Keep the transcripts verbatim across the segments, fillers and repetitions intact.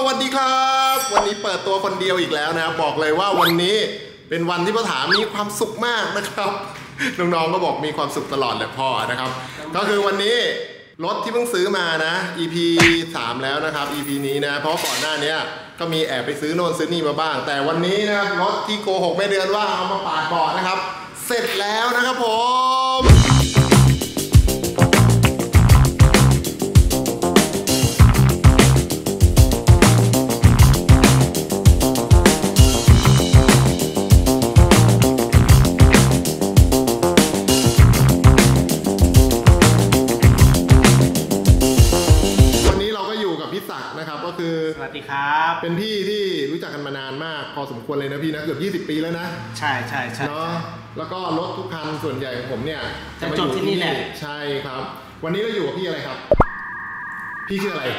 วัสดีครับวันนี้เปิดตัวคนเดียวอีกแล้วนะครับบอกเลยว่าวันนี้เป็นวันที่พ่อถามีความสุขมากนะครับน้องๆก็บอกมีความสุขตลอดแหละพ่อนะครับก็คือวันนี้รถที่เพิ่งซื้อมานะ อี พี สามแล้วนะครับ อี พี นี้นะเพราะก่อนหน้านี้ก็มีแอบไปซื้อโน่นซื้อนี่มาบ้างแต่วันนี้นะครับรถที่โกหกแม่เดือนว่าเอามาปาดเบาะนะครับเสร็จแล้วนะครับผมสวัสดีครับเป็นพี่ที่รู้จักกันมานานมากพอสมควรเลยนะพี่นะเกือบยี่สิบปีแล้วนะใช่ใช่ใช่เนาะแล้วก็รถทุกคันส่วนใหญ่ของผมเนี่ยจะจบที่นี่แหละใช่ครับวันนี้เราอยู่กับพี่อะไรครับพี่ชื่ออะไร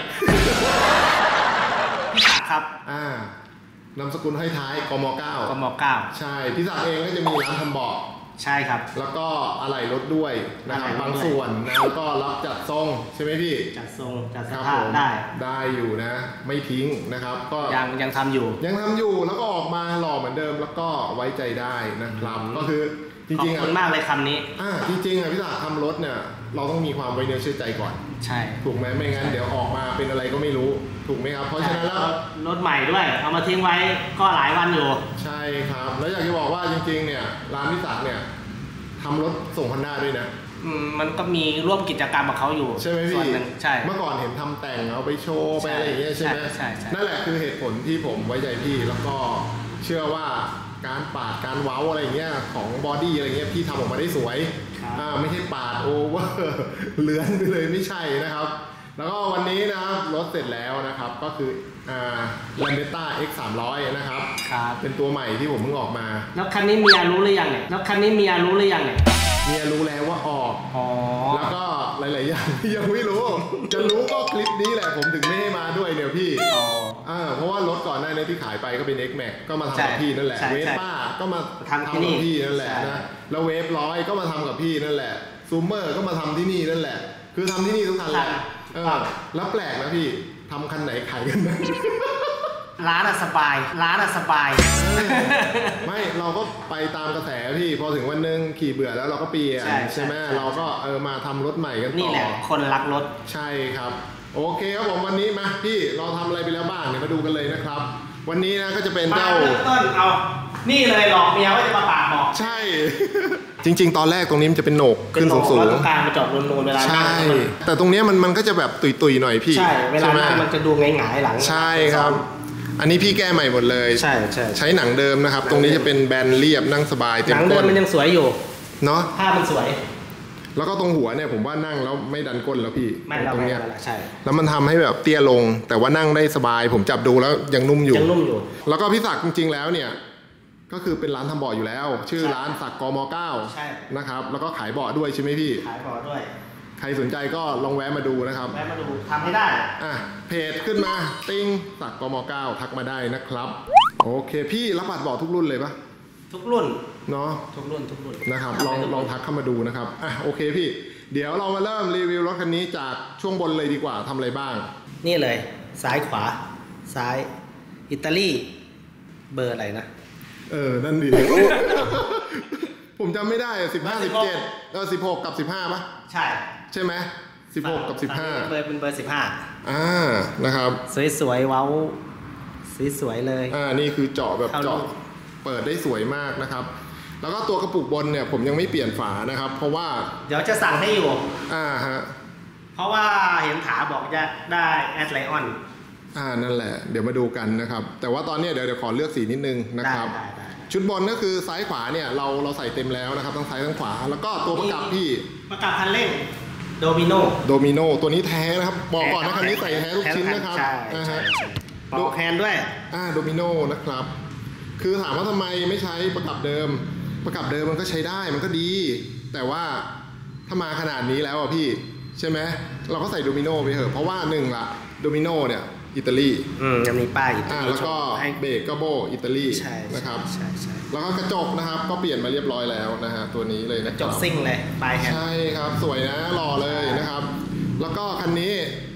พี่ศักดิ์ครับอ่านามสกุลให้ท้ายกม.เก้ากม.เก้าใช่พี่ศักดิ์เองก็จะมีร้านทำเบาะใช่ครับแล้วก็อะไหล่รถด้วยนะครับบางส่วนนะแล้วก็รับจัดทรงใช่ไหมพี่จัดทรงจัดสภาพได้ได้อยู่นะไม่ทิ้งนะครับก็ยังยังทำอยู่ยังทำอยู่แล้วก็ออกมาหล่อเหมือนเดิมแล้วก็ไว้ใจได้นะครับก็คือจริงๆขอบคุณมากเลยคำนี้อ่าจริงๆอ่ะพี่ศักดิ์ทำรถเนี่ยเราต้องมีความไว้เนื้อเชื่อใจก่อนใช่ถูกไหมไม่งั้นเดี๋ยวออกมาเป็นอะไรก็ไม่รู้ถูกไหมครับเพราะฉะนั้นแล้วรถใหม่ด้วยเอามาทิ้งไว้ก็หลายวันอยู่ใช่ครับแล้วอยากจะบอกว่าจริงๆเนี่ยร้านพี่ศักดิ์เนี่ยทำรถส่งฮอนด้าด้วยนะมันก็มีร่วมกิจกรรมกับเขาอยู่ใช่ไหมพี่ใช่เมื่อก่อนเห็นทำแต่งเอาไปโชว์ไปอะไรอย่างเงี้ยใช่ไหมใช่นั่นแหละคือเหตุผลที่ผมไว้ใจพี่แล้วก็เชื่อว่าการปาดการเว้าอะไรเงี้ยของบอดี้อะไรเงี้ยพี่ทำออกมาได้สวยอ่าไม่ใช่ปาดโอเวอร์เลื้อนไปเลยไม่ใช่นะครับแล้วก็วันนี้นะครับรถเสร็จแล้วนะครับก็คืออ่า Lambretta เอ็กซ์ สามร้อย นะครับเป็นตัวใหม่ที่ผมเพิ่งออกมาแล้วคันนี้เมียรู้หรือยังเนี่ยแล้วคันนี้เมียรู้หรือยังเนี่ยเมียรู้แล้วว่าออกอ๋อแล้วก็หลายๆอย่างยังไม่รู้จะรู้ก็คลิปนี้แหละผมถึงไม่ให้มาด้วยเนี่ยพี่อ๋ออ่าเพราะว่ารถก่อนหน้านี้ที่ขายไปก็เป็น X Max ก็มาทำกับพี่นั่นแหละเวฟป้าก็มาทำกับพี่นั่นแหละนะแล้วเวฟร้อยก็มาทำกับพี่นั่นแหละซูเมอร์ก็มาทำที่นี่นั่นแหละคือทำที่นี่ทุกคันแหละเออแล้วแปลกนะพี่ทำคันไหนขายกันนะร้านอะสบายร้านอะสบายไม่เราก็ไปตามกระแสพี่พอถึงวันนึงขี่เบื่อแล้วเราก็เปลี่ยนใช่ไหมเราก็เออมาทำรถใหม่กันต่อนี่แหละคนรักรถใช่ครับโอเคครับผมวันนี้มาพี่เราทำอะไรไปแล้วบ้างเดี๋ยวมาดูกันเลยนะครับวันนี้นะก็จะเป็นเจ้าต้นเอานี่เลยหลอกเมียว่าจะมาปาดบอกใช่จริงๆตอนแรกตรงนี้มันจะเป็นโหนกขึ้นสูงๆตรงกลางมันจอดนูนๆเวลาใช่แต่ตรงนี้มันมันก็จะแบบตุยๆหน่อยพี่ใช่เวลามันจะดูหงายๆหลังใช่ครับอันนี้พี่แก้ใหม่หมดเลยใช่ใช่ใช้หนังเดิมนะครับตรงนี้จะเป็นแบนเรียบนั่งสบายเต็มก้นหนังเดิมมันยังสวยอยู่เนาะภาพมันสวยแล้วก็ตรงหัวเนี่ยผมว่านั่งแล้วไม่ดันก้นแล้วพี่ตรงเนี้ยใช่แล้วมันทำให้แบบเตี้ยลงแต่ว่านั่งได้สบายผมจับดูแล้วยังนุ่มอยู่ยังนุ่มอยู่แล้วก็พี่ศักดิ์จริงๆแล้วเนี่ยก็คือเป็นร้านทำเบาะอยู่แล้วชื่อร้านศักดิ์กม.เก้านะครับแล้วก็ขายเบาะด้วยใช่ไหมพี่ขายเบาะด้วยใครสนใจก็ลองแวะมาดูนะครับแวะมาดูทำให้ได้อ่ะเพจขึ้นมาติ้งศักดิ์กม.เก้าทักมาได้นะครับโอเคพี่รับบัตรเบาะทุกรุ่นเลยปะทุกรุ่นเนาะทุกรุ่นทุกรุ่นนะครับลองลองทักเข้ามาดูนะครับอ่ะโอเคพี่เดี๋ยวเรามาเริ่มรีวิวรถคันนี้จากช่วงบนเลยดีกว่าทำอะไรบ้างนี่เลยซ้ายขวาซ้ายอิตาลีเบอร์อะไรนะเออนั่นดิผมจำไม่ได้สิบห้าสิบเจ็ดเออสิบหกกับสิบห้าป่ะใช่ใช่ไหมสิบหกกับสิบห้าเบอร์เป็นเบอร์สิบห้าอ่านะครับสวยๆเว้าสวยๆเลยอ่านี่คือเจาะแบบเจาะเปิดได้สวยมากนะครับแล้วก็ตัวกระปุกบนเนี่ยผมยังไม่เปลี่ยนฝานะครับเพราะว่าเดี๋ยวจะสั่งให้อยู่อ่าฮะเพราะว่าเห็นถาบอกจะได้แอดไลออนอ่านั่นแหละเดี๋ยวมาดูกันนะครับแต่ว่าตอนนี้เดี๋ยวเดี๋ยวขอเลือกสีนิดนึงนะครับชุดบนก็คือซ้ายขวาเนี่ยเราเราใส่เต็มแล้วนะครับทั้งซ้ายทั้งขวาแล้วก็ตัวประกับพี่ประกับคันเร่งโดมิโนโดมิโนตัวนี้แท้นะครับบอกก่อนนะคันนี้ใส่แท้ทุกชิ้นนะครับนะฮะปอกแฮนด์ด้วยอ่าโดมิโนนะครับคือถามว่าทำไมไม่ใช้ประกับเดิมประกับเดิมมันก็ใช้ได้มันก็ดีแต่ว่าถ้ามาขนาดนี้แล้วอ่ะพี่ใช่ไหมเราก็ใส่โดมิโนไปเถอะเพราะว่าหนึ่งละโดมิโนเนี่ยอิตาลีอืมยังมีป้ายอิตาลีแล้วก็เบรกก็โบอิตาลีนะครับใช่ใช่แล้วก็กระจกนะครับก็เปลี่ยนมาเรียบร้อยแล้วนะฮะตัวนี้เลยนะกระจกซิ่งเลยปลายแฮนด์ใช่ครับสวยนะหล่อเลยนะครับแล้วก็คันนี้ช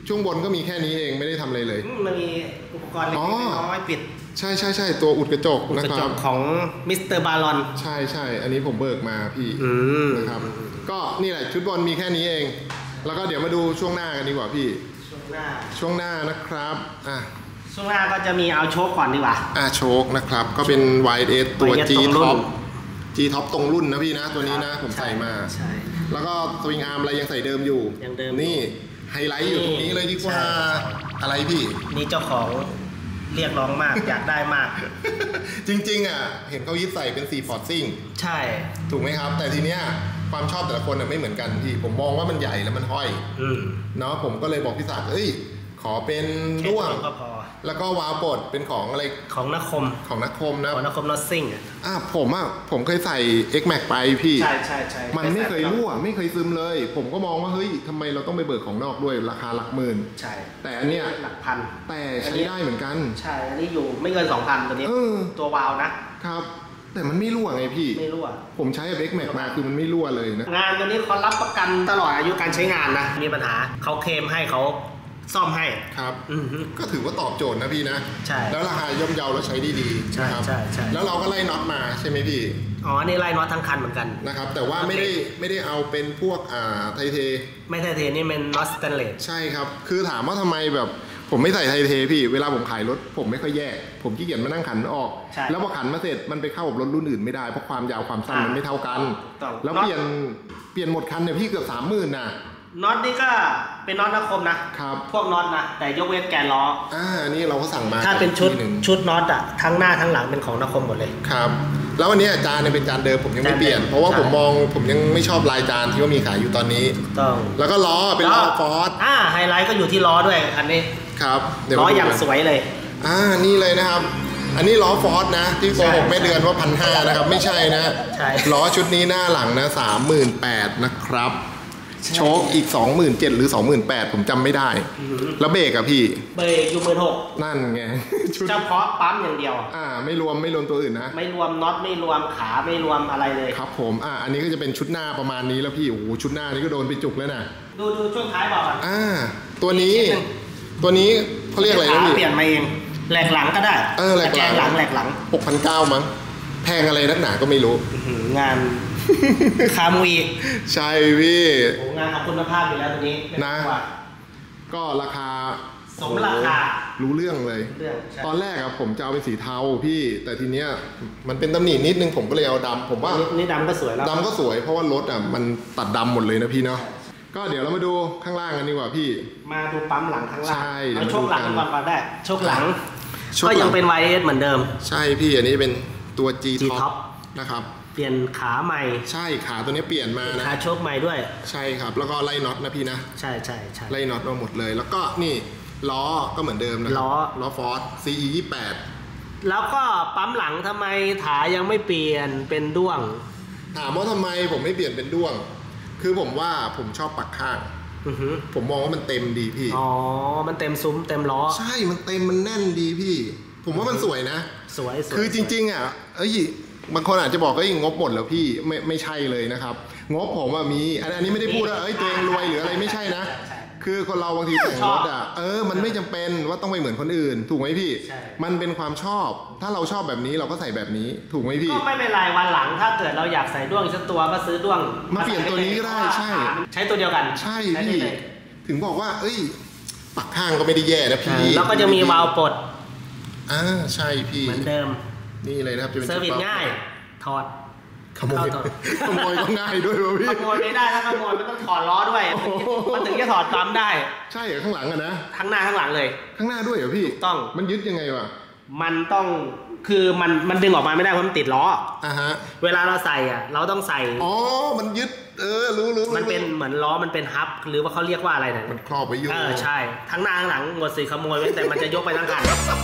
ช่วงบนก็มีแค่นี้เองไม่ได้ทำอะไรเลยมันมีอุปกรณ์เล็กๆน้อยๆปิดใช่ใช่ใช่ตัวอุดกระจกนะครับของมิสเตอร์บารอนใช่ใช่อันนี้ผมเบิกมาพี่นะครับก็นี่แหละชุดบนมีแค่นี้เองแล้วก็เดี๋ยวมาดูช่วงหน้ากันดีกว่าพี่ช่วงหน้าช่วงหน้านะครับอ่ะช่วงหน้าก็จะมีเอาโชคก่อนดีกว่าอ่ะโชคนะครับก็เป็น วาย เอส ตัว G Top G Top ตรงรุ่นนะพี่นะตัวนี้นะผมใส่มาใช่แล้วก็สวิงอาร์มอะไรยังใส่เดิมอยู่ยังเดิมนี่ไฮไลท์อยู่ตรงนี้เลยดีกว่าอะไรพี่นี่เจ้าของเรียกร้องมากอยากได้มากจริงๆอ่ะเห็นเขายึดใส่เป็นสี่ฟอร์ดซิ่งใช่ถูกไหมครับแต่ทีเนี้ยความชอบแต่ละคนไม่เหมือนกันพี่ผมมองว่ามันใหญ่แล้วมันห้อยเนาะผมก็เลยบอกพี่ศักดิ์เอ้ยขอเป็นด้วงแล้วก็วาล์วปลดเป็นของอะไรของนักคมของนักคมนะของนักคมนอตซิ่งอ่ะผมอ่ะผมเคยใส่ X Max ไปพี่ใช่ใช่ใช่มันไม่เคยรั่วไม่เคยซึมเลยผมก็มองว่าเฮ้ยทำไมเราต้องไปเบิกของนอกด้วยราคาหลักหมื่นใช่แต่อันเนี้ยหลักพันแต่ใช้ได้เหมือนกันใช่อันนี้อยู่ไม่เกิน สองพัน ตัวนี้ตัววาล์วนะครับแต่มันไม่รั่วไงพี่ไม่รั่วผมใช้ X Max มาคือมันไม่รั่วเลยนะงานตัวนี้เขารับประกันตลอดอายุการใช้งานนะมีปัญหาเขาเคลมให้เขาซ่อมให้ครับก็ถือว่าตอบโจทย์นะพี่นะใช่แล้วราคาย่อมเยาแล้วใช้ดีดีนะครับใช่ใช่แล้วเราก็ไล่น็อตมาใช่ไหมพี่อ๋อนี่ไล่น็อตทั้งคันเหมือนกันนะครับแต่ว่าไม่ได้ไม่ได้เอาเป็นพวกอ่าไทเทไม่ไทเทนี่เป็นน็อตสแตนเลสใช่ครับคือถามว่าทำไมแบบผมไม่ใส่ไทเทพี่เวลาผมขายรถผมไม่ค่อยแยกผมขี้เกียจมานั่งขันออกแล้วพอขันมาเสร็จมันไปเข้ากับรถรุ่นอื่นไม่ได้เพราะความยาวความสั้นมันไม่เท่ากันแล้วเปลี่ยนเปลี่ยนหมดคันเนี่ยพี่เกือบสามหมื่นน่ะน็อตนี่ก็เป็นน็อตนักคมนะครับพวกน็อตนะแต่ยกเว้นแกนล้ออ่านี่เราก็สั่งมาถ้าเป็นชุดชุดน็อตอะทั้งหน้าทั้งหลังเป็นของนักคมหมดเลยครับแล้ววันนี้จานเนี่ยเป็นจานเดิมผมยังไม่เปลี่ยนเพราะว่าผมมองผมยังไม่ชอบลายจานที่ว่ามีขายอยู่ตอนนี้ต้องแล้วก็ล้อเป็นล้อฟอร์ดอ่าไฮไลท์ก็อยู่ที่ล้อด้วยอันนี้ครับล้ออย่างสวยเลยอ่านี่เลยนะครับอันนี้ล้อฟอร์ดนะที่โกหกแม่เดือนว่าพันห้านะครับไม่ใช่นะล้อชุดนี้หน้าหลังนะสามหมื่นแปดนะครับโชคอีก สองหมื่นเจ็ดพัน หรือ สองหมื่นแปดพัน ผมจำไม่ได้แล้วเบรกอะพี่เบรกอยู่หมื่นหกนั่นไงเฉพาะปั๊มอย่างเดียวอ่าไม่รวมไม่รวมตัวอื่นนะไม่รวมน็อตไม่รวมขาไม่รวมอะไรเลยครับผมอ่าอันนี้ก็จะเป็นชุดหน้าประมาณนี้แล้วพี่โอ้โหชุดหน้านี้ก็โดนไปจุกแล้วนะดูดูช่วงท้ายบอกก่อนอ่าตัวนี้ตัวนี้เขาเรียกอะไรนะพี่เปลี่ยนมาเองแหลกหลังก็ได้เออแหลกหลังแหลกหลังหกพันเก้าร้อย มั้งแพงอะไรนักหนาก็ไม่รู้งานคามุยใช่พี่โอ้งานของคุณภาพอยู่แล้วตัวนี้นะก็ราคาสมราคารู้เรื่องเลยตอนแรกอะผมจะเอาเป็นสีเทาพี่แต่ทีเนี้ยมันเป็นตำหนินิดนึงผมก็เลยเอาดำผมว่านี่ดำก็สวยแล้วดำก็สวยเพราะว่ารถอะมันตัดดำหมดเลยนะพี่เนาะก็เดี๋ยวเรามาดูข้างล่างกันดีกว่าพี่มาดูปั๊มหลังข้างล่างเอาโชคหลังก่อนก่อนได้โชคหลังก็ยังเป็น วาย เอส เหมือนเดิมใช่พี่อันนี้เป็นตัว G Top นะครับเปลี่ยนขาใหม่ใช่ขาตัวนี้เปลี่ยนมานะขาโชคใหม่ด้วยใช่ครับแล้วก็ไล่น็อตนะพี่นะใช่ใช่ใช่ไล่น็อตมาหมดเลยแล้วก็นี่ล้อก็เหมือนเดิมนะล้อล้อฟอร์ด ซี อี ยี่สิบแปดแล้วก็ปั๊มหลังทำไมถายังไม่เปลี่ยนเป็นด้วงถามว่าทำไมผมไม่เปลี่ยนเป็นด้วงคือผมว่าผมชอบปักข้างผมมองว่ามันเต็มดีพี่อ๋อมันเต็มซุ้มเต็มล้อใช่มันเต็มมันแน่นดีพี่ผมว่ามันสวยนะสวยคือจริงๆอ่ะเอ้ยบางคนอาจจะบอกก็งบหมดแล้วพี่ไม่ไม่ใช่เลยนะครับงบผมว่ามีอันนี้ไม่ได้พูดว่าเอ้ยตัวเองรวยหรืออะไรไม่ใช่นะคือคนเราบางทีแต่งรถอ่ะเออมันไม่จำเป็นว่าต้องไปเหมือนคนอื่นถูกไหมพี่มันเป็นความชอบถ้าเราชอบแบบนี้เราก็ใส่แบบนี้ถูกไหมพี่ก็ไม่เป็นไรวันหลังถ้าเกิดเราอยากใส่ด้วงสักตัวก็ซื้อด้วงมาเปลี่ยนตัวนี้ก็ได้ใช่ใช้ตัวเดียวกันใช่พี่ถึงบอกว่าเอ้ยปักข้างก็ไม่ได้แย่นะพี่แล้วก็จะมีวาล์วปลดอ่าใช่พี่เหมือนเดิมนี่เลยนะครับจะเป็นเซอร์วิสง่ายถอดขโมยขโมยก็ง่ายด้วยพี่ขโมยไม่ได้ถ้าขโมยมันต้องถอดล้อด้วยมันถึงจะถอดปั๊มได้ใช่เหรอข้างหลังอะนะทั้งหน้าทั้งหลังเลยข้างหน้าด้วยเหรอพี่ต้องมันยึดยังไงวะมันต้องคือมันมันดึงออกมาไม่ได้เพราะมันติดล้ออ่าฮะเวลาเราใส่อ่ะเราต้องใส่อ๋อมันยึดเออรู้รู้มันเป็นเหมือนล้อมันเป็นฮับหรือว่าเขาเรียกว่าอะไรเนี่ยมันครอบไว้อยู่เออใช่ทั้งหน้าทั้งหลังหมดสิขโมยไว้แต่มันจะยกไปทั้งคัน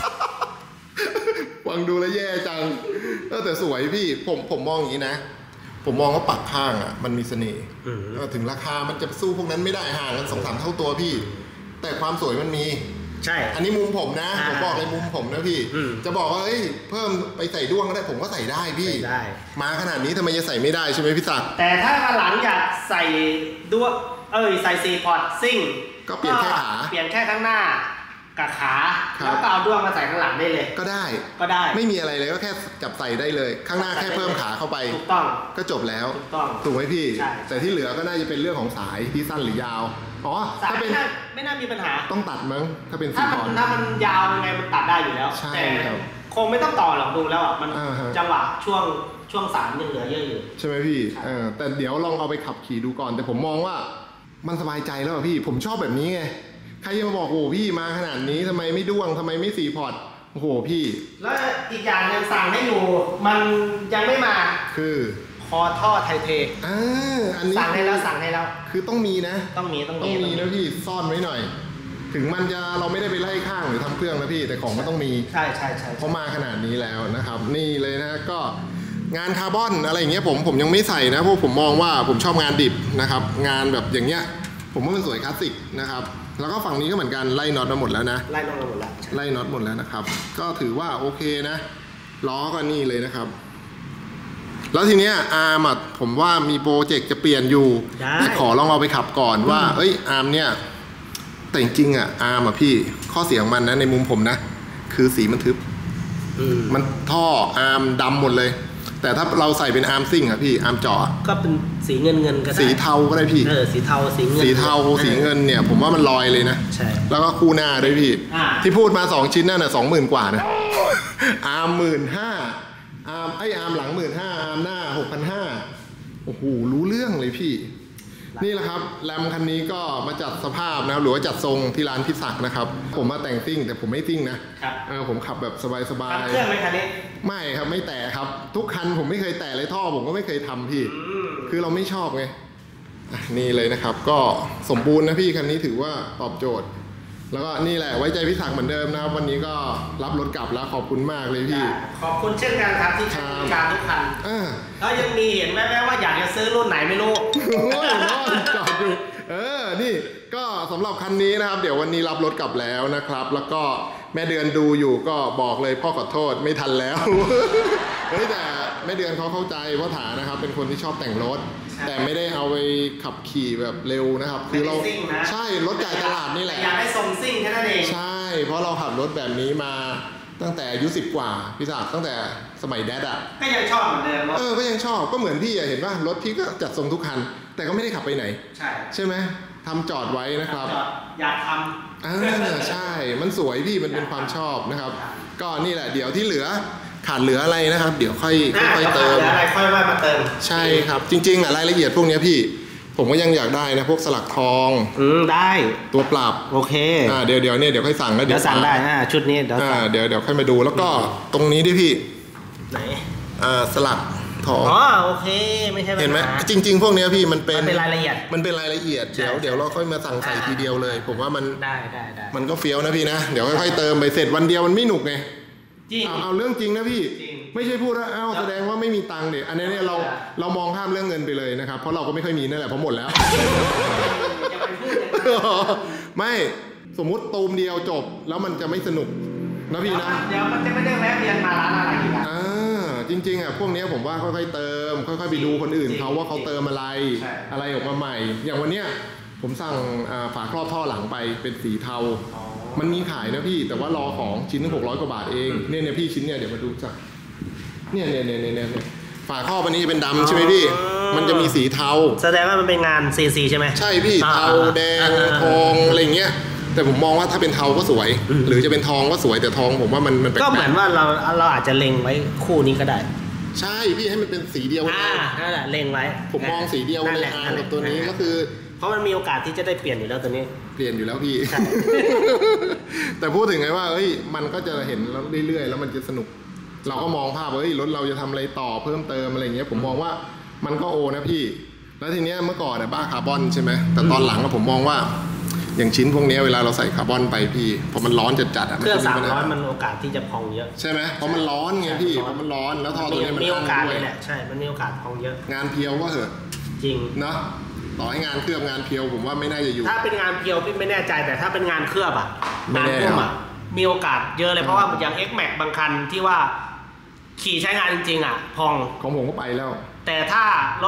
ฟังดูแล้วแย่จังเออแต่สวยพี่ผมผมมองอย่างนี้นะผมมองว่าปักข้างอ่ะมันมีเสน่ห์ถึงราคามันจะสู้พวกนั้นไม่ได้ห่างกันสองสามเท่าตัวพี่แต่ความสวยมันมีใช่อันนี้มุมผมนะผมบอกเลยมุมผมนะพี่จะบอกว่าเอ้ยเพิ่มไปใส่ด้วงก็ได้ผมก็ใส่ได้พี่ได้มาขนาดนี้ทำไมจะใส่ไม่ได้ใช่ไหมพี่ศักดิ์แต่ถ้าหลังอยากใส่ด้วงเอ้ยใส่สี่พอร์ตซิ่งก็เปลี่ยนแค่ขาเปลี่ยนแค่ข้างหน้ากับขาแล้วก็เอาด้วงมาใส่ข้างหลังได้เลยก็ได้ก็ได้ไม่มีอะไรเลยก็แค่จับใส่ได้เลยข้างหน้าแค่เพิ่มขาเข้าไปถูกต้องก็จบแล้วถูกต้องถูกไหมพี่แต่ที่เหลือก็น่าจะเป็นเรื่องของสายที่สั้นหรือยาวอ๋อถ้าเป็นไม่น่ามีปัญหาต้องตัดมั้งถ้าเป็นสี่พอร์ตถ้ามันยาวยังไงมันตัดได้อยู่แล้วใช่ครับคงไม่ต้องต่อหรอกดูแล้วอ่ะมันจังหวะช่วงช่วงสามยังเหลือเยอะอยู่ใช่ไหมพี่เออแต่เดี๋ยวลองเอาไปขับขี่ดูก่อนแต่ผมมองว่ามันสบายใจแล้วพี่ผมชอบแบบนี้ไงใครจะมาบอกโอ้พี่มาขนาดนี้ทำไมไม่ด้วงทำไมไม่สี่พอร์ตโอ้โหพี่แล้วอีกอย่างนึงสั่งให้อยู่มันยังไม่มาคือคอท่อไทเทอ่าอันนี้สั่งให้แล้วสั่งให้แล้วคือต้องมีนะต้องมีต้องมีต้องมีนะพี่ซ่อนไว้หน่อยถึงมันจะเราไม่ได้ไปไล่ข้างหรือทำเครื่องนะพี่แต่ของก็ต้องมีใช่ใช่ใช่เพราะมาขนาดนี้แล้วนะครับนี่เลยนะก็งานคาร์บอนอะไรอย่างเงี้ยผมผมยังไม่ใส่นะเพราะผมมองว่าผมชอบงานดิบนะครับงานแบบอย่างเงี้ยผมว่ามันสวยคลาสสิกนะครับแล้วก็ฝั่งนี้ก็เหมือนกันไล่น็อตมาหมดแล้วนะไล่น็อตมาหมดแล้วไล่น็อตหมดแล้วนะครับก็ถือว่าโอเคนะล้อก็นี่เลยนะครับแล้วทีเนี้ยอาร์มผมว่ามีโปรเจกต์จะเปลี่ยนอยู่แต่ขอลองเอาไปขับก่อนว่าเอ้ยอาร์มเนี่ยแต่จริงๆอ่ะอาร์มอ่ะพี่ข้อเสียของมันนะในมุมผมนะคือสีมันทึบมันท่ออาร์มดำหมดเลยแต่ถ้าเราใส่เป็นอาร์มซิ่งอ่ะพี่อาร์มเจาะก็เป็นสีเงินเงินก็ได้สีเทาก็ได้พี่เออสีเทาสีเงินสีเทาสีเงินเนี่ยผมว่ามันลอยเลยนะใช่แล้วก็คู่หน้าด้วยพี่ที่พูดมาสองชิ้นนั่นน่ะสองหมื่นกว่านะอาร์มหมื่นห้าอาร์มไออาร์มหลังหมื่นห้าอาร์มหน้าหกพันห้าโอ้โหรู้เรื่องเลยพี่นี่แหละครับแรมคันนี้ก็มาจัดสภาพนะครับหรือว่าจัดทรงที่ร้านพิศักนะครับผมมาแต่งซิ่งแต่ผมไม่ซิ่งนะครับเออผมขับแบบสบายๆเครื่องไหมคันนี้ไม่ครับไม่แตะครับทุกคันผมไม่เคยแตะเลยท่อผมก็ไม่เคยทำพี่คือเราไม่ชอบไงนี่เลยนะครับก็สมบูรณ์นะพี่คันนี้ถือว่าตอบโจทย์แล้วก็นี่แหละไว้ใจพิศักเหมือนเดิมนะครับวันนี้ก็รับรถกลับแล้วขอบคุณมากเลยพี่ขอบคุณเช่นกันครับที่ใช้บริการทุกคันแล้วยังมีเห็นแว่ๆว่าอยากจะซื้อรุ่นไหนไม่รู้โอ้ยน้องจอดดูเออนี่ก็สำหรับคันนี้นะครับเดี๋ยววันนี้รับรถกลับแล้วนะครับแล้วก็แม่เดือนดูอยู่ก็บอกเลยพ่อขอโทษไม่ทันแล้วเฮ้ยแต่แม่เดือนเขาเข้าใจเพราะฐานนะครับเป็นคนที่ชอบแต่งรถแต่ไม่ได้เอาไปขับขี่แบบเร็วนะครับคือเราใช่รถจ่ายตลาดนี่แหละอยากให้ทรงซิ่งแค่นั้นเองใช่เพราะเราขับรถแบบนี้มาตั้งแต่อายุสิบกว่าพี่ศักดิ์ตั้งแต่สมัยแดดอ่ะก็ยังชอบเหมือนเดิมเออก็ยังชอบก็เหมือนพี่อะเห็นว่ารถพี่ก็จัดทรงทุกคันแต่ก็ไม่ได้ขับไปไหนใช่ใช่ไหมทำจอดไว้นะครับอยากทำอ่าใช่มันสวยพี่มันเป็นความชอบนะครับก็นี่แหละเดี๋ยวที่เหลือขาดเหลืออะไรนะครับเดี๋ยวค่อยค่อยเติมอะไรค่อยว่ามาเติมใช่ครับจริงๆอ่ะรายละเอียดพวกนี้พี่ผมก็ยังอยากได้นะพวกสลักทองอืมได้ตัวปรับโอเคอ่าเดี๋ยวเดี๋ยวเนี่ยเดี๋ยวค่อยสั่งแล้วเดี๋ยวสั่งได้อ่าชุดนี้เดี๋ยวอ่าเดี๋ยวเดี๋ยวค่อยมาดูแล้วก็ตรงนี้ดิพี่ไหนอ่าสลักทองอ๋อโอเคไม่ใช่เห็นไหมจริงๆพวกนี้พี่มันเป็นเป็นรายละเอียดมันเป็นรายละเอียดเดี๋ยวเดี๋ยวเราค่อยมาสั่งใส่ทีเดียวเลยผมว่ามันได้ได้ได้มันก็เฟี้ยวนะพี่นะเดี๋ยวค่อยๆเติมไปเสร็จวันเดียวมันไม่หนุกไงจริงเอาเรื่องจริงนะพี่ไม่ใช่พูดว่าอ้าวแสดงว่าไม่มีตังค์เด็อันนี้เนี่ยเราเรามองข้ามเรื่องเงินไปเลยนะครับเพราะเราก็ไม่ค่อยมีนั่นแหละเพราะหมดแล้วไม่สมมุติตูมเดียวจบแล้วมันจะไม่สนุกนะพี่นะเดี๋ยวมันจะไม่ได้แวะเวียนมาร้านอะไรอีกอ่าจริงๆอ่ะพวกนี้ผมว่าค่อยๆเติมค่อยๆไปดูคนอื่นเขาว่าเขาเติมอะไรอะไรออกมาใหม่อย่างวันเนี้ยผมสั่งฝาครอบท่อหลังไปเป็นสีเทามันมีขายนะพี่แต่ว่ารอของชิ้นนึงหกร้อยกว่าบาทเองเนี่ยเนี่ยพี่ชิ้นเนี่ยเดี๋ยวมาดูจ้ะเนี่ยเนี่ยเนี่ยเนี่ยฝาครอบอันนี้จะเป็นดำใช่ไหมพี่มันจะมีสีเทาแสดงว่ามันเป็นงานซีซีใช่ไหมใช่พี่เทาแดงทองอะไรเงี้ยแต่ผมมองว่าถ้าเป็นเทาก็สวยหรือจะเป็นทองก็สวยแต่ทองผมว่ามันมันก็เหมือนว่าเราเราอาจจะเล็งไว้คู่นี้ก็ได้ใช่พี่ให้มันเป็นสีเดียวอ่านั่นแหละเล็งไว้ผมมองสีเดียวเลยอ่านกับตัวนี้ก็คือเพราะมันมีโอกาสที่จะได้เปลี่ยนอยู่แล้วตัวนี้เปลี่ยนอยู่แล้วพี่แต่พูดถึงไงว่าเอ้ยมันก็จะเห็นเรื่อยๆแล้วมันจะสนุกเราก็มองภาพว่าเฮ้ยรถเราจะทำอะไรต่อเพิ่มเติมอะไรเงี้ยผมมองว่ามันก็โอนะพี่แล้วทีเนี้ยเมื่อก่อนเนี่ยบ้าคาร์บอนใช่ไหมแต่ตอนหลังผมมองว่าอย่างชิ้นพวกนี้เวลาเราใส่คาร์บอนไปพี่พอมันร้อนจัดๆอ่ะเครื่องสามร้อยมันโอกาสที่จะพองเยอะใช่ไหมเพราะมันร้อนไงพี่เพราะมันร้อนแล้วท่อตัวนี้มันมีโอกาสเลยแหละใช่มันมีโอกาสพองเยอะงานเพียวก็เหอะจริงเนาะต่อให้งานเคลือบงานเพียวผมว่าไม่น่าจะอยู่ถ้าเป็นงานเพียวพี่ไม่แน่ใจแต่ถ้าเป็นงานเคลือบอ่ะงานพุ่มอ่ะมีโอกาสเยอะเลยเพราะว่าอย่าง X Max บางคันที่ว่าขี่ใช้งานจริงๆอ่ะพองของผมก็ไปแล้วแต่ถ้ารถ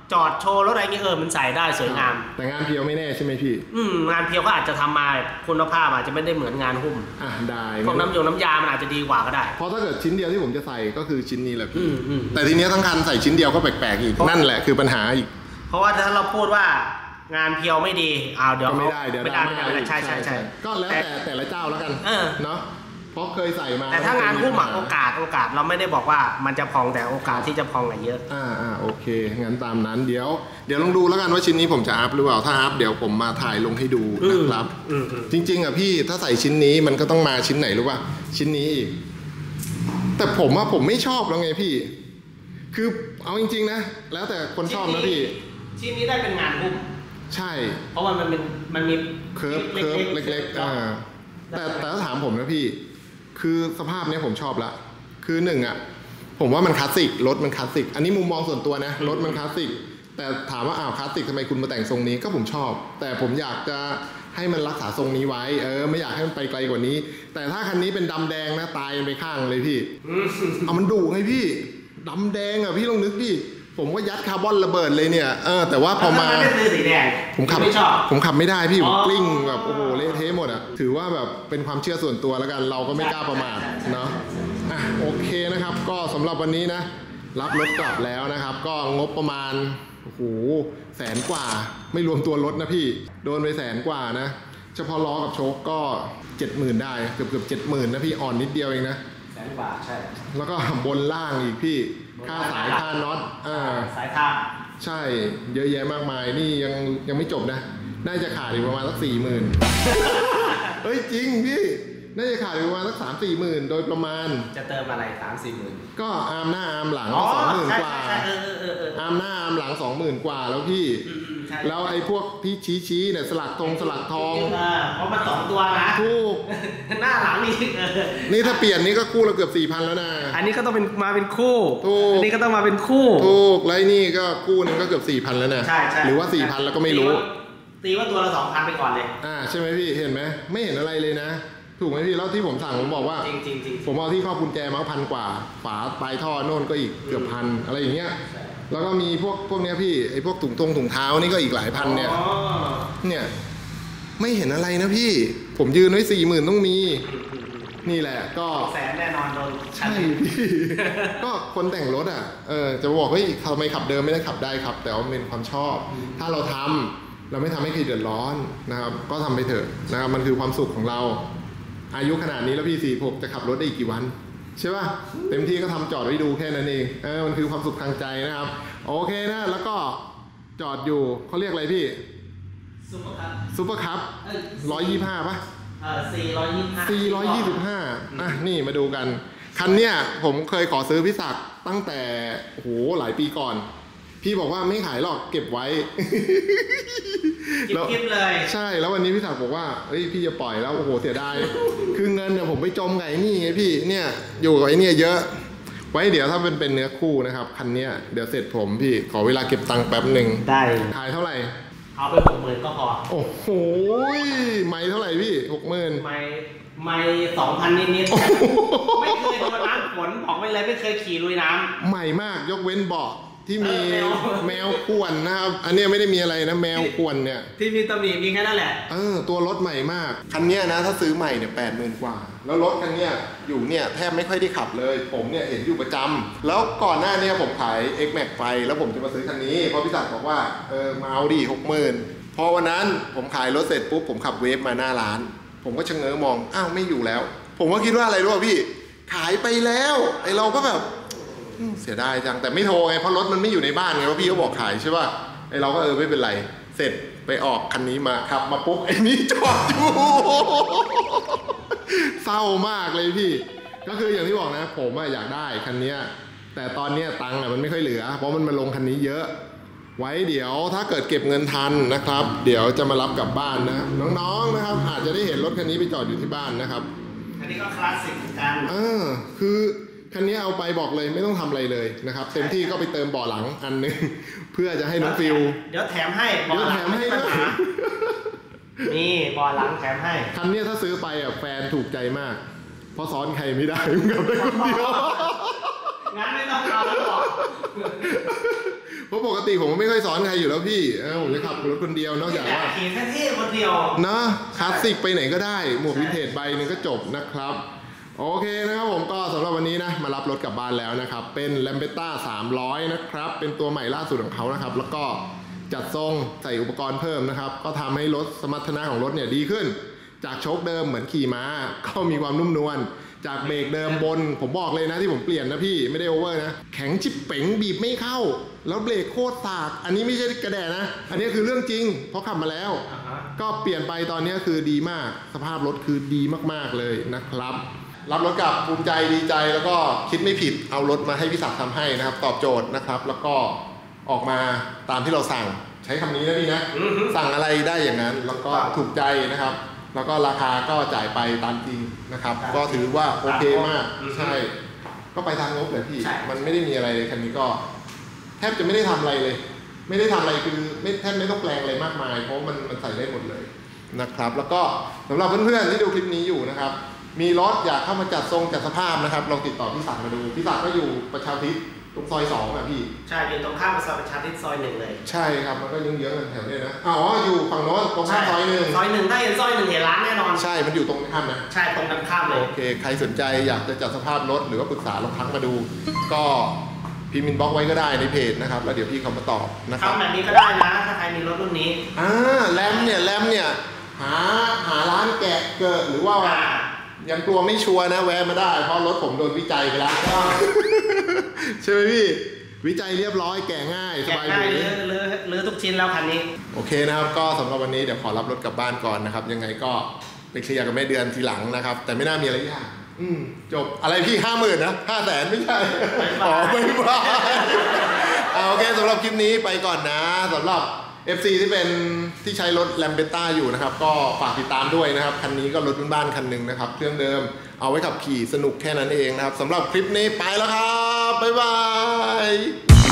จอดโชว์รถอะไรเงี้ยเออมันใส่ได้สวยงามแต่งานเพียวไม่แน่ใช่ไหมพี่อืมงานเพียวก็อาจจะทำมาคุณภาพอาจจะไม่ได้เหมือนงานหุ้มอ่ะได้พวกน้ำยงน้ำยามันอาจจะดีกว่าก็ได้เพราะถ้าเกิดชิ้นเดียวที่ผมจะใส่ก็คือชิ้นนี้แหละพี่แต่ทีนี้ทั้งคันใส่ชิ้นเดียวก็แปลกๆอีกนั่นแหละคือปัญหาอีกเพราะว่าถ้าเราพูดว่างานเพียวไม่ดีอ้าวเดี๋ยวไม่ได้เดี๋ยวไม่ได้ไม่ได้ใช่ใช่ใช่ก็แล้วแต่แต่ละเจ้าแล้วกันเนาะเพราะเคยใส่มาแต่ถ้างานหุ้มโอกาสโอกาสเราไม่ได้บอกว่ามันจะพองแต่โอกาสที่จะพองอะเยอะอ่าอ่าโอเคงั้นตามนั้นเดี๋ยวเดี๋ยวลองดูแล้วกันว่าชิ้นนี้ผมจะอัพหรือเปล่าถ้าอัพเดี๋ยวผมมาถ่ายลงให้ดูนะครับจริงๆอ่ะพี่ถ้าใส่ชิ้นนี้มันก็ต้องมาชิ้นไหนรู้ป่ะชิ้นนี้อีกแต่ผมว่าผมไม่ชอบแล้วไงพี่คือเอาจริงๆนะแล้วแต่คนชอบนะพี่ชิ้นนี้ได้เป็นงานหุ้มใช่เพราะว่ามันเป็นมันมีเคิร์ฟเคิร์ฟเล็กๆอ่าแต่แต่ถ้าถามผมนะพี่คือสภาพนี้ผมชอบละคือหนึ่งอ่ะผมว่ามันคลาสสิกรถมันคลาสสิกอันนี้มุมมองส่วนตัวนะรถมันคลาสสิกแต่ถามว่าอ้าวคลาสสิกทำไมคุณมาแต่งทรงนี้ก็ผมชอบแต่ผมอยากจะให้มันรักษาทรงนี้ไว้เออไม่อยากให้มันไปไกลกว่านี้แต่ถ้าคันนี้เป็นดำแดงนะตายไปข้างเลยพี่เอามันดุไงพี่ดำแดงอ่ะพี่ลองนึกดิผมก็ยัดคาร์บอนระเบิดเลยเนี่ยเออแต่ว่าพอมาผมขับผมขับไม่ได้พี่ผมกลิ้งแบบโอ้โหเละเทะหมดอ่ะถือว่าแบบเป็นความเชื่อส่วนตัวแล้วกันเราก็ไม่กล้าประมาทเนาะอ่ะโอเคนะครับก็สำหรับวันนี้นะรับรถกลับแล้วนะครับก็งบประมาณโอ้โหแสนกว่าไม่รวมตัวรถนะพี่โดนไปแสนกว่านะเฉพาะล้อกับโชคก็เจ็ดหมื่นได้เกือบเกือบเจ็ดหมื่นนะพี่อ่อนนิดเดียวเองนะแสนกว่าใช่แล้วก็บนล่างอีกพี่ค่าสายค่าน็อตอ่าสายทางใช่เยอะแยะมากมายนี่ยังยังไม่จบนะน่าจะขาดอีกประมาณสักสี่หมื่นเฮ้ยจริงพี่น่าจะขาดอีกประมาณสักสามสี่หมื่นโดยประมาณจะเติมอะไรสามสี่หมื่นก็อาร์มหน้าอาร์มหลังสองหมื่นกว่าอาร์มหน้าอาร์มหลังสองหมื่นกว่าแล้วพี่แล้วไอ้พวกพี่ชี้ชี้เนี่ยสลักทองสลักทองเพราะมันสองตัวนะถูกหน้าหลังนี่นี่ถ้าเปลี่ยนนี่ก็คู่ละเกือบสี่พันแล้วนะอันนี้ก็ต้องเป็นมาเป็นคู่อันนี้ก็ต้องมาเป็นคู่ถูกแล้วนี่ก็คู่นึงก็เกือบสี่พันแล้วนะใช่ใช่หรือว่าสี่พันแล้วก็ไม่รู้ตีว่าตัวละสองพันไปก่อนเลยอ่าใช่ไหมพี่เห็นไหมไม่เห็นอะไรเลยนะถูกไหมพี่แล้วที่ผมสั่งผมบอกว่าจริงจริงจริงผมเอาที่ครอบกุญแจมาพันกว่าฝาปลายท่อโน่นก็อีกเกือบพันอะไรอย่างเงี้ยแล้วก็มีพวกพวกเนี้ยพี่ไอ้พวกถุงตรงถุงเท้านี่ก็อีกหลายพันเนี่ยเนี่ยไม่เห็นอะไรนะพี่ผมยืนไว้สี่หมื่นต้องมีนี่แหละก็แสนแน่นอนโดนใช่พี่ก็คนแต่งรถอ่ะเออจะบอกเฮ้ยทำไมขับเดิมไม่ได้ขับได้ครับแต่ว่าเป็นความชอบถ้าเราทำเราไม่ทำให้ใครเดือดร้อนนะครับก็ทำไปเถอะนะครับมันคือความสุขของเราอายุขนาดนี้แล้วพี่สี่หกจะขับรถได้อีกกี่วันใช่ป่ะเต็มที่ก็ทำจอดไว้ดูแค่นั้นเองเออมันคือความสุขทางใจนะครับโอเคนะแล้วก็จอดอยู่เขาเรียกอะไรพี่ซุปเปอร์คัพซุปเปอร์คัพร้อยยี่ห้าป่ะเออสี่ร้อยยี่ห้าสี่ร้อยยี่สิบห้าอ่ะนี่มาดูกันคันเนี้ยผมเคยขอซื้อพี่ศักดิ์ตั้งแต่โอ้โหหลายปีก่อนพี่บอกว่าไม่ขายหรอกเก็บไว้แล้วเลยใช่แล้ววันนี้พี่ศักดิ์บอกว่าเฮ้ยพี่จะปล่อยแล้วโอ้โหเสียดายคือเงินเนี่ยผมไปจมไงนี่ไงพี่เนี่ยอยู่กับไอ้นี่เยอะไว้เดี๋ยวถ้าเป็นเป็นเนื้อคู่นะครับคันเนี้ยเดี๋ยวเสร็จผมพี่ขอเวลาเก็บตังค์แป๊บหนึ่งได้ขายเท่าไหร่เอาไปหกหมื่นก็พอโอ้โหไม่เท่าไหร่พี่หกหมื่นไม่ไม่สองพันนิดๆไม่เคยโดนน้ำฝนบอกไปเลยไม่เคยขี่ลุยน้ำใหม่มากยกเว้นเบาะที่มีแมวข่วนนะครับอันนี้ไม่ได้มีอะไรนะแมวข่วนเนี่ยที่มีตำหนิมีแค่นั้นแหละเออตัวรถใหม่มากคันนี้นะถ้าซื้อใหม่เนี่ยแปดหมื่นกว่าแล้วรถคันนี้อยู่เนี่ยแทบไม่ค่อยได้ขับเลยผมเนี่ยเห็นอยู่ประจำแล้วก่อนหน้านี้ผมขาย X Max ไปแล้วผมจะมาซื้อคันนี้เพราะพี่ศักดิ์บอกว่าเออมาเอาดิหกหมื่นพอวันนั้นผมขายรถเสร็จปุ๊บผมขับเวฟมาหน้าร้านผมก็ชะเง้อมองอ้าวไม่อยู่แล้วผมก็คิดว่าอะไรรู้ป่ะพี่ขายไปแล้วไอเราก็แบบเสียดายจังแต่ไม่โทรไงเพราะรถมันไม่อยู่ในบ้านไงว่าพี่เขาบอกขายใช่ป่ะไอเราก็เออไม่เป็นไรเสร็จไปออกคันนี้มาขับมาปุ๊บไอ้นี่จอดอยู่เศร้ามากเลยพี่ก็คืออย่างที่บอกนะผมอยากได้คันนี้แต่ตอนนี้ตังค์มันไม่ค่อยเหลือเพราะมันมาลงคันนี้เยอะไว้เดี๋ยวถ้าเกิดเก็บเงินทันนะครับเดี๋ยวจะมารับกลับบ้านนะน้องๆนะครับอาจจะได้เห็นรถคันนี้ไปจอดอยู่ที่บ้านนะครับอันนี้ก็คลาสสิกเหมือนกันเออคือคันนี้เอาไปบอกเลยไม่ต้องทำอะไรเลยนะครับเต็มที่ก็ไปเติมเบาะหลังอันนึงเพื่อจะให้น้องฟิวเดี๋ยวแถมให้เดี๋ยวแถมให้นะนี่เบาะหลังแถมให้คันนี้ถ้าซื้อไปอ่ะแฟนถูกใจมากเพราะซ้อนใครไม่ได้ขับได้คนเดียวงั้นไม่ต้องเอาแล้วหรอกเพราะปกติผมไม่ค่อยสอนใครอยู่แล้วพี่เออผมจะขับรถคนเดียวนอกจากว่าขี่เท่ๆคนเดียวนะคลาสสิกไปไหนก็ได้หมวกวินเทจใบหนึงก็จบนะครับโอเคนะครับผมก็สำหรับวันนี้นะมารับรถกลับบ้านแล้วนะครับเป็น Lambretta สามร้อยนะครับเป็นตัวใหม่ล่าสุดของเขานะครับแล้วก็จัดทรงใส่อุปกรณ์เพิ่มนะครับก็ทำให้รถสมรรถนะของรถเนี่ยดีขึ้นจากโชคเดิมเหมือนขี่ม้าก็มีความนุ่มนวลจากเบรกเดิมบนผมบอกเลยนะที่ผมเปลี่ยนนะพี่ไม่ได้โอเวอร์นะแข็งชิบเป๋งบีบไม่เข้าแล้วเบรกโคตรสากอันนี้ไม่ใช่กระแดะนะอันนี้คือเรื่องจริงเพราะขับมาแล้วก็เปลี่ยนไปตอนนี้คือดีมากสภาพรถคือดีมากๆเลยนะครับรับรถกลับภูมิใจดีใจแล้วก็คิดไม่ผิดเอารถมาให้พี่ศักดิ์ทำให้นะครับตอบโจทย์นะครับแล้วก็ออกมาตามที่เราสั่งใช้คำนี้นะพี่นะสั่งอะไรได้อย่างนั้นแล้วก็ถูกใจนะครับแล้วก็ราคาก็จ่ายไปตามจริงนะครับก็ถือว่าโอเคมากใช่ก็ไปทางงบเลยพี่มันไม่ได้มีอะไรเลยคันนี้ก็แทบจะไม่ได้ทำอะไรเลยไม่ได้ทำอะไรคือไม่แทบไม่ต้องแปลงอะไรมากมายเพราะมันมันใส่ได้หมดเลยนะครับแล้วก็สำหรับเพื่อนๆที่ดูคลิปนี้อยู่นะครับมีรถอยากเข้ามาจัดทรงจัดสภาพนะครับลองติดต่อพี่ศักดิ์มาดูพี่ศักดิ์ก็อยู่ประชาธิปตรงซอยสองอ่ะพี่ใช่อยู่ตรงข้ามกับซอยประชาธิปไตยซอยหนึ่งเลยใช่ครับมันก็เยื้องๆกันแถวนี้นะอ๋ออยู่ฝั่งโน้นตรงข้ามซอยหนึ่งซอยหนึ่งถ้าเห็นซอยหนึ่งเห็นร้านแน่นอนใช่มันอยู่ตรงข้ามนะใช่ตรงกันข้ามเลยโอเคใครสนใจอยากจะจัดสภาพรถหรือว่าปรึกษาลองทักมาดูก็พิมพ์อินบ็อกซ์ไว้ก็ได้ในเพจนะครับแล้วเดี๋ยวพี่เขามาตอบนะครับทำแบบนี้ก็ได้นะถ้าใครมีรถรุ่นนี้อ่าแรมเนี่ยแรมเนี่ยหาหาร้านแกะเกิดหรือว่ายังกลัวไม่ชัวร์นะแวะมาได้เพราะรถผมโดนวิจัยไปแล้วใช่ไหมพี่วิจัยเรียบร้อยแกะง่ายสบายเลยเลื้อเลื้อเลื้อทุกชิ้นแล้วคันนี้โอเคนะครับก็สำหรับวันนี้เดี๋ยวขอรับรถกลับบ้านก่อนนะครับยังไงก็ไปเคลียร์กับแม่เดือนทีหลังนะครับแต่ไม่น่ามีอะไรยากอืมจบอะไรพี่ห้าหมื่นนะห้าแสนไม่ใช่อ๋อไม่บ้าโอเคสำหรับคลิปนี้ไปก่อนนะสำหรับ เอฟ ซี ที่เป็นที่ใช้รถ Lambretta อยู่นะครับก็ฝากติดตามด้วยนะครับคันนี้ก็รถบ้านๆคันหนึ่งนะครับเครื่องเดิมเอาไว้ขับขี่สนุกแค่นั้นเองนะครับสำหรับคลิปนี้ไปแล้วครับบ๊ายบาย